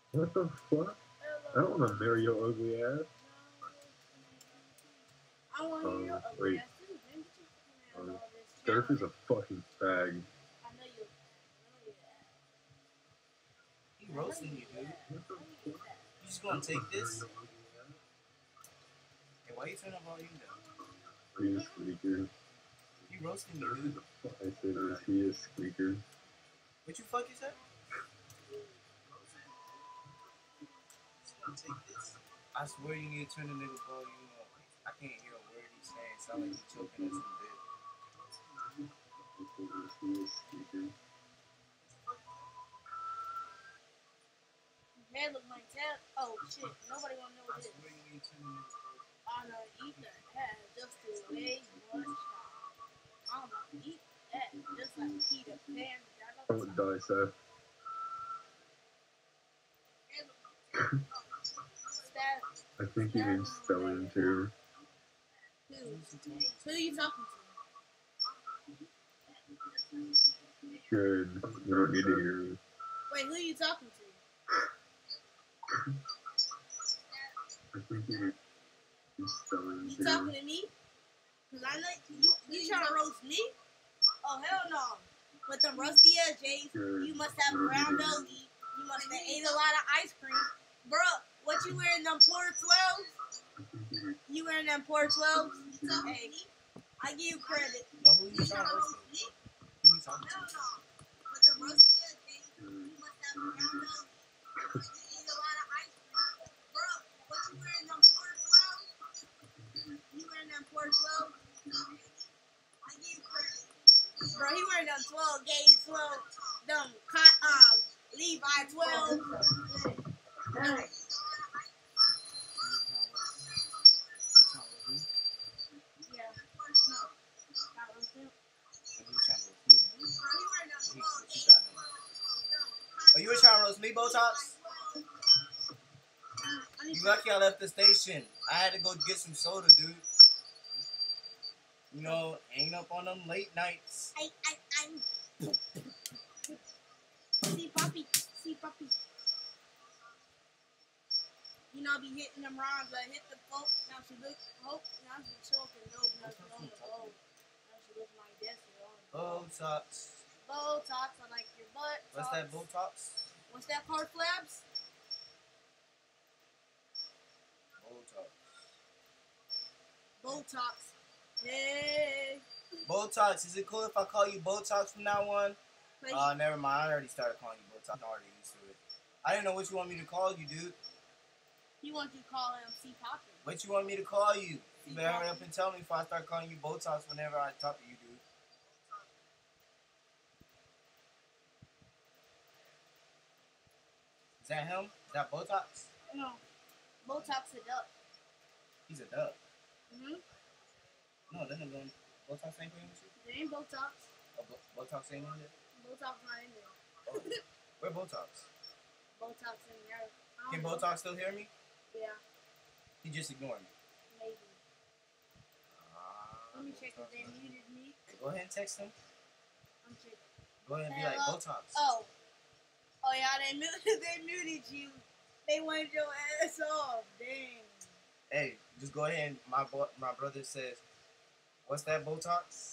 What the fuck? I don't want to marry your ugly ass. I want to hear your ugly Wait. ass too. Then get your Surf is a fucking fag. I know you. He roasting you, dude. You just gonna take this? Hey, why you turn the volume down? He is squeaker. You roasting me, dude. I said this, he is squeaker. What you fucking said? I swear you need to turn the nigga volume up. I can't hear a word he's saying. Sound like he's choking on some dick. He is squeaker. Head look like that. Oh shit! Nobody wanna know what I it is. swear you need to turn the nigga volume I'm gonna eat that head just to way much time. I'm gonna eat that just like Peter Pan. Don't die, Seth. I think he means spelling too. Who are you talking to? Good. You don't need to hear me. Wait, who are you talking to? I think he means spelling You too. talking to me? Cause I know you trying to roast me? Oh hell no! With them rusty ass J's, you must have a brown belly. You must have ate a lot of ice cream, bro. What you wearing them poor 12s? You wearing them poor 12s? Hey, I give you credit. No, who you trying to roast me? Who you talking to? With them rusty ass J's, you must have a brown belly. You must have ate a lot of ice cream, bro. What you wearing them poor 12s? You wearing them poor 12s? I give you credit. Bro, he wearing them 12 gauge 12, them Levi 12. Yeah. No. Oh, you were trying to roast me, Botox? You lucky I left the station. I had to go get some soda, dude. You know, ain't up on them late nights. I'm. See, puppy. You know, I be hitting them rhymes. I hit the folk. Now she look. Hope. Now she choking. Dope. Now she on the bowl. Now she look like this. Botox. Botox. I like your butt. What's that Botox? What's that called, Flabs? Botox. Hey. Botox. Is it cool if I call you Botox from now on? Never mind. I already started calling you Botox. I'm already used to it. I didn't know what you want me to call you, dude. You want you to call him C Poppin'. What you want me to call you? You better hurry up and tell me before I start calling you Botox whenever I talk to you, dude. Is that him? Is that Botox? No. Botox a duck. He's a duck. Mm-hmm. No, that ain't going. Botox ain't going with you? There ain't Botox. Oh, Botox ain't in there? Botox not in there. Oh. Where Botox? Botox in there. Can Botox still hear me? Yeah. He just ignored me. Maybe. Let me check if they muted me. Go ahead and text him. I'm checking. Go ahead and be like, Botox. Oh yeah, they muted you. They wanted your ass off. Dang. Hey, just go ahead and my brother says, what's that Botox?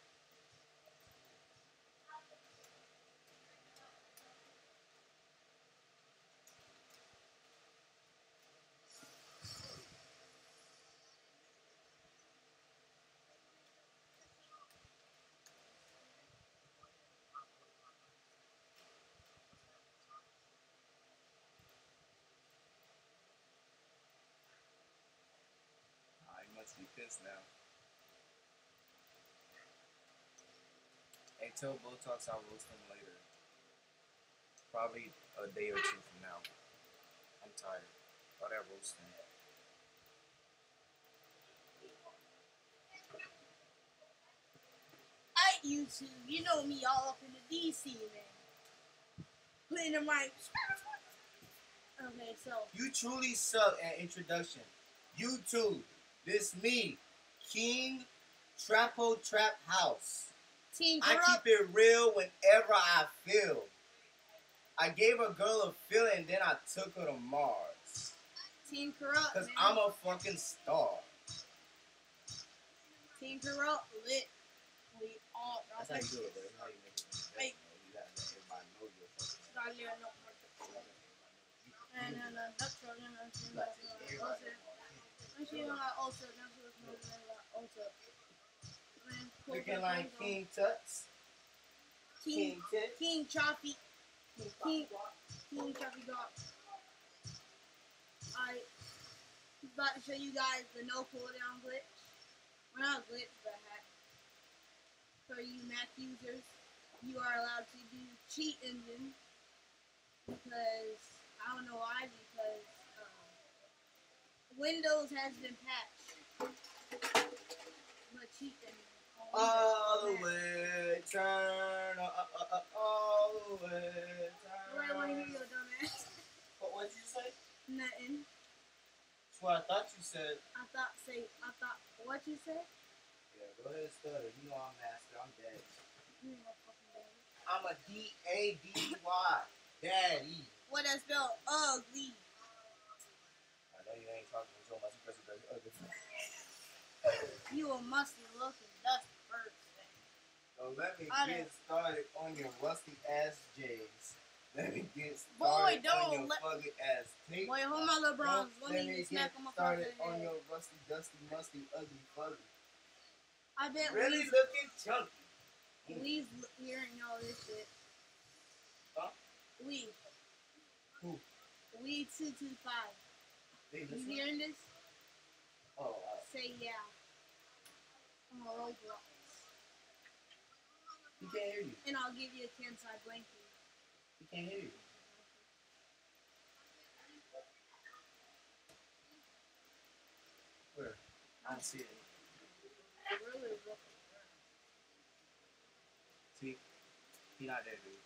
Be pissed now. Hey, tell Botox I'll roast him later. Probably a day or two from now. I'm tired. Thought I roasted him. YouTube, you know me all up in the DC, man. Putting them right. Okay, so. You truly suck at introduction. YouTube. This me, King Trapo Trap House. Team I keep it real whenever I feel. I gave a girl a feeling, then I took her to Mars. Team Corrupt, Cause man. I'm a fucking star. Team Corrupt, lit. We all. That's how you do it, but that's how you make it. Wait. You gotta let everybody know you're fucking. Got there, no more. And then that's what I'm going to Looking like King Tuts. King Tits. King Choppy. King Choppy Dog. I about to show you guys the no cooldown glitch. Well, not glitch, but hack. For you Mac users, you are allowed to do cheat engine because I don't know why. Because Windows has been patched, but cheat engine. All the way, turn all the way, turn. What I want to hear your dumb ass. What did you say? Nothing. That's what I thought you said. I thought, what you said? Yeah, go ahead and stutter. You know I'm master. I'm daddy. You ain't no fucking daddy. I'm a D-A-D-Y. Daddy. What that spell? Ugly. I know you ain't talking so much. Ugly. You a musty looking dusty bird. So let me get started on your rusty ass J's. Let me get started Boy, don't on your let- fucking ass tape. Boy, hold my little bronze. Let Let me me get smack him up started on on your rusty, dusty, musty, ugly, fuzzy. I bet Really looking chunky. We's hearing all this shit. Huh? We. Who? We 225. They You listen? hearing this? Oh, Say yeah. I'm a Roblox. he can't hear you. And I'll give you a Kensai blanket. He can't hear you. Where? I don't see it. Really looking. See? He not there, dude.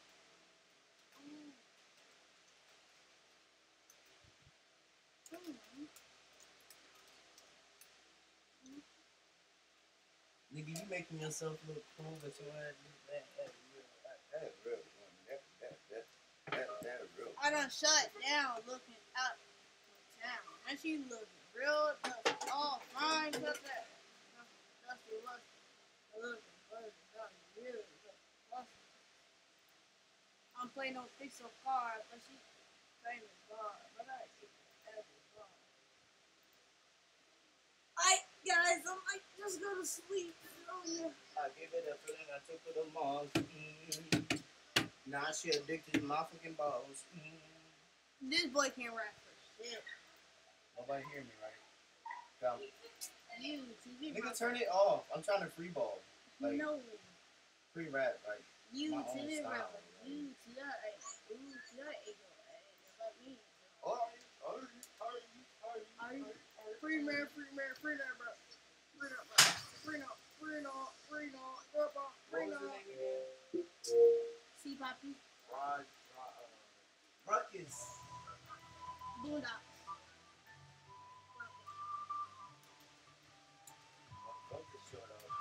Nigga, you making yourself look cool, but you want to do that. That's real. That's real. I done shut down looking out for town. And she looking real dusty. All fine, cut that. Dusty, lusty. Looking, really lusty. I'm playing no pixel card, but she playing the bar. But I get every bar. Guys, I might just go to sleep. Oh, yeah. I gave it a feeling, I took her to Mars. Now she addicted to my fucking balls. This boy can't rap for shit. Nobody hear me, right? Go. You, TV Nigga, rapper. turn it off. I'm trying to free ball. Like, No. free rap, like, You, my own TV style, rapper. right? You, TV like me. Are you? Free man, bro. Free that, bro. What was the name again? See, Poppy? Ruckus. Boondocks. Ruckus showed up.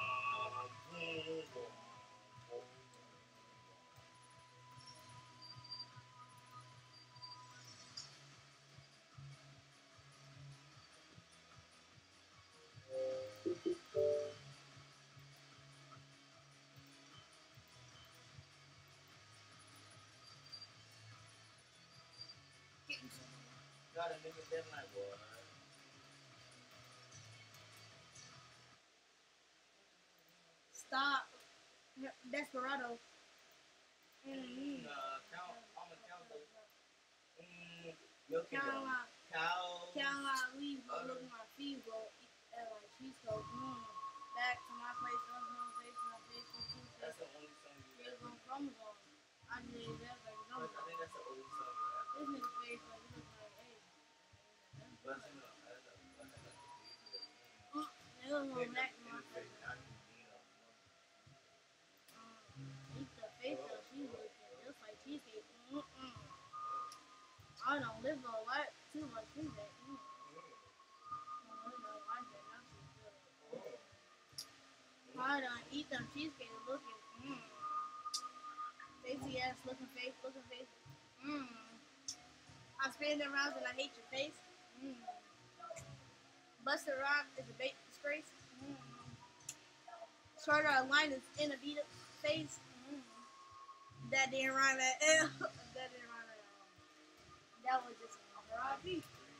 Got a nigga that night, boy. Stop. Desperado. Count. I'm a count those. Milk it Count down. out. Cow. Count out. Leave. Look at my feet, bro. Like, she's so, back to my place. My place. That's the only song you Here's ever. on chromosome. I did that like I no. think that's the only song you ever. This nigga face like he looks like, hey. Busting up. That's a busting up. They look like black in my face. Eat the face though. She looking just like cheesecake. I don't live on what too much cheesecake. I don't eat them cheesecake looking. Facey ass looking face. Mm. I'm spinning around and I hate your face. Mm. Buster Rock is a bait disgrace. Mm. Shorter a line is in a beat up face. Mm. That didn't rhyme at all. That didn't rhyme at all. That was just R.I.P.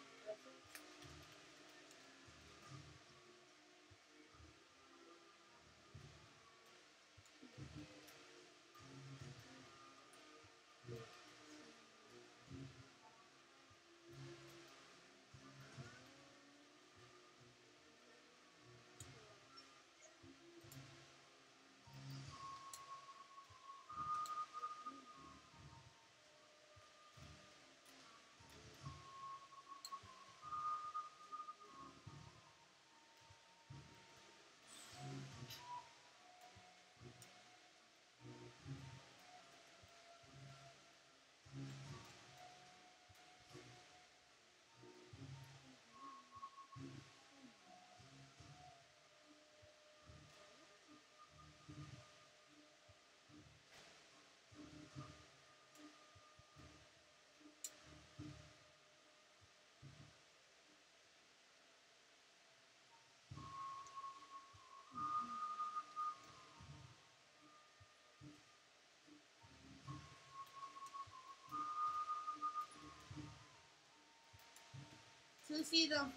To see them.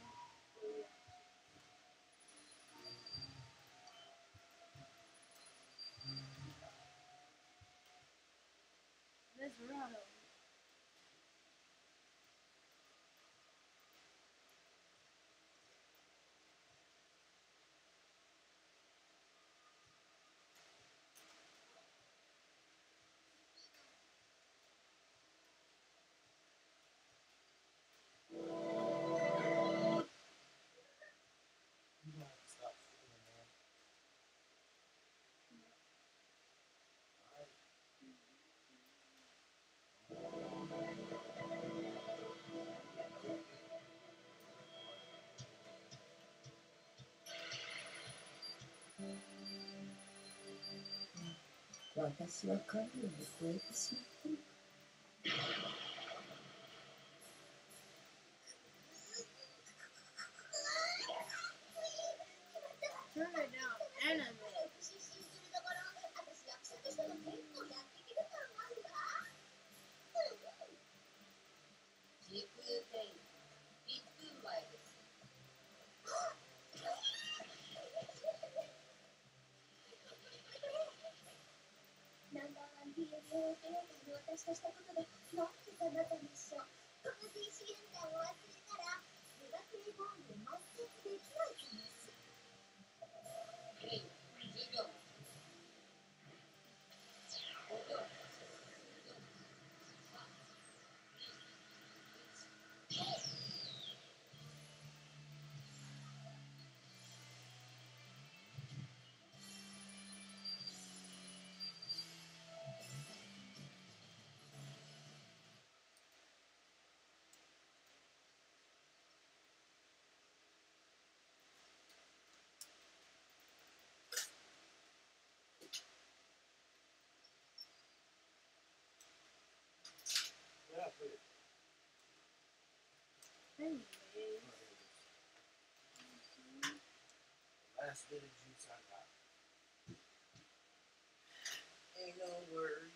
Desperado. You don't have to stop shooting, man. Turn it down. Anime. Yeah, put it. Anyways. Last bit of juice I got. Ain't no worries.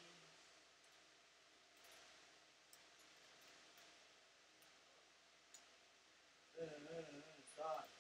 Stop.